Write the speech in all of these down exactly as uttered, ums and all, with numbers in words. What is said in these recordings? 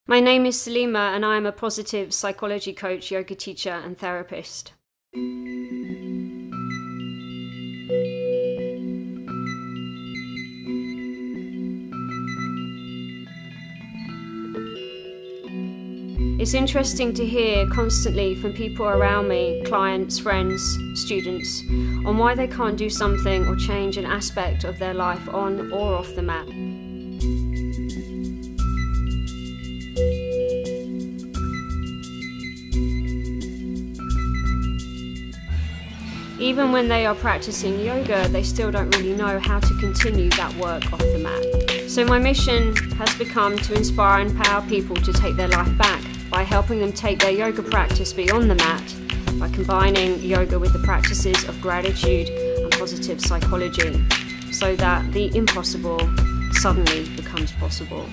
My name is Salima and I am a positive psychology coach, yoga teacher and therapist. It's interesting to hear constantly from people around me, clients, friends, students, on why they can't do something or change an aspect of their life on or off the mat. Even when they are practicing yoga, they still don't really know how to continue that work off the mat. So my mission has become to inspire and empower people to take their life back by helping them take their yoga practice beyond the mat, by combining yoga with the practices of gratitude and positive psychology, so that the impossible suddenly becomes possible.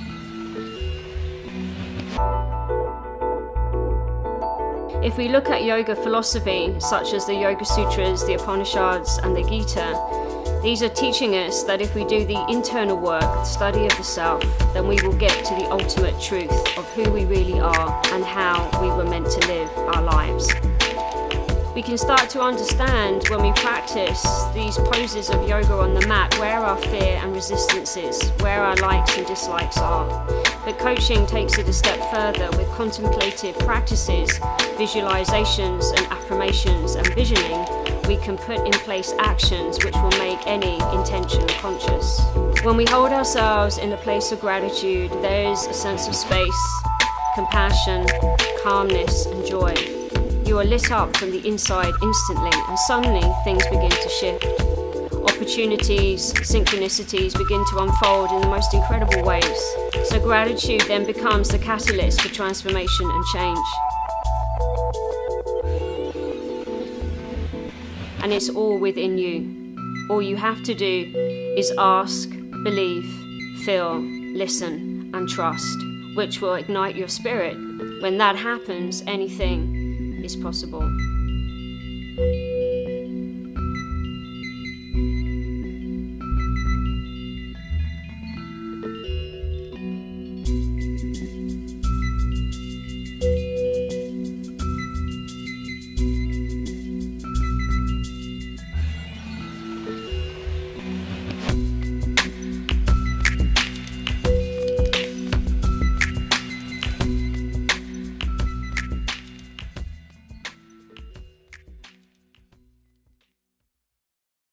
If we look at yoga philosophy, such as the Yoga Sutras, the Upanishads and the Gita, these are teaching us that if we do the internal work, the study of the self, then we will get to the ultimate truth of who we really are and how we were meant to live our lives. We can start to understand when we practice these poses of yoga on the mat where our fear and resistance is, where our likes and dislikes are. But coaching takes it a step further with contemplative practices, visualizations and affirmations and visioning. We can put in place actions which will make any intention conscious. When we hold ourselves in a place of gratitude, there is a sense of space, compassion, calmness and joy. You are lit up from the inside instantly, and suddenly things begin to shift. Opportunities, synchronicities begin to unfold in the most incredible ways. So gratitude then becomes the catalyst for transformation and change. And it's all within you. All you have to do is ask, believe, feel, listen, and trust, which will ignite your spirit. When that happens, anything is possible.